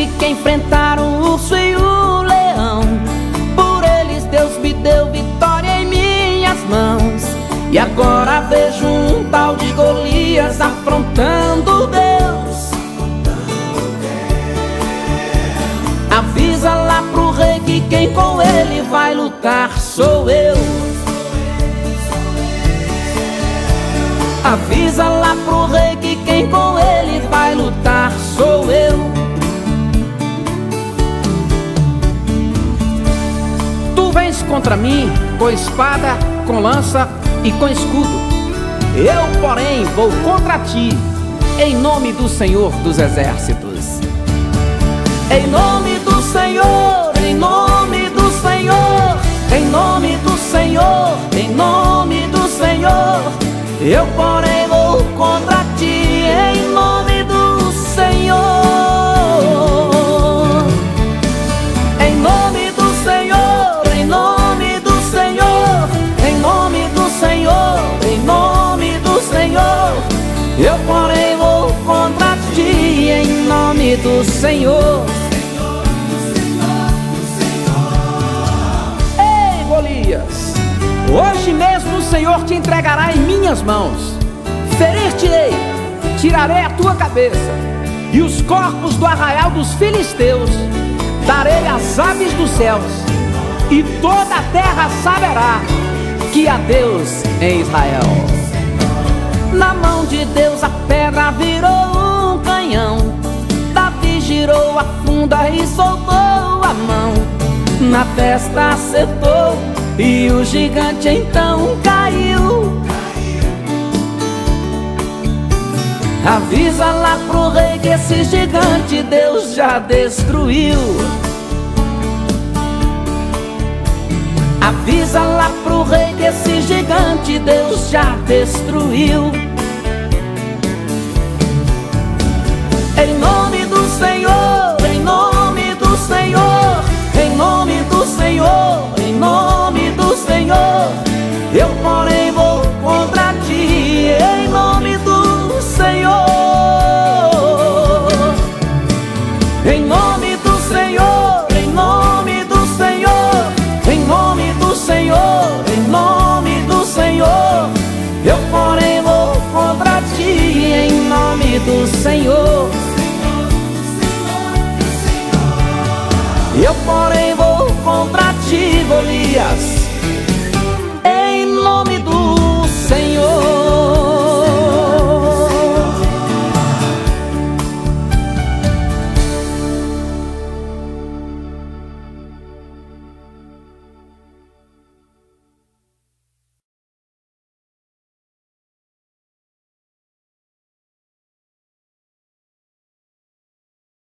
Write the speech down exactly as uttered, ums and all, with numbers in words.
tive que enfrentar o urso e o leão. Por eles Deus me deu vitória em minhas mãos. E agora vejo um tal de Golias afrontando Deus. Avisa lá pro rei que quem com ele vai lutar sou eu. Avisa lá pro rei que quem com ele vai lutar sou eu. Tu vens contra mim com espada, com lança e com escudo. Eu, porém, vou contra ti, em nome do Senhor dos Exércitos. Em nome do Senhor, em nome do Senhor, em nome do Senhor, em nome do Senhor. Eu, porém, vou contra ti, em nome do Senhor. Em nome do Senhor, em nome do Senhor, em nome do Senhor, em nome do Senhor. Eu, porém, vou contra ti, em nome do Senhor. Ei, Golias, hoje mesmo o Senhor te entregará em minhas mãos. Ferir-te-ei, tirarei a tua cabeça, e os corpos do arraial dos filisteus darei às aves dos céus, e toda a terra saberá que há Deus em Israel. Na mão de Deus a pedra virou um canhão. Davi girou a funda e soltou a mão. Na testa acertou e o gigante então caiu. Avisa lá pro rei que esse gigante Deus já destruiu. Avisa lá pro rei que esse gigante Deus já destruiu. Em nome do Senhor, em nome do Senhor, em nome do Senhor, em nome do Senhor. Eu, porém, vou contra ti, em nome do Senhor. Em nome do Senhor, em nome do Senhor, em nome do Senhor, em nome do Senhor. Eu, porém, vou contra ti, em nome do Senhor. Eu, porém, vou contra ti, Golias.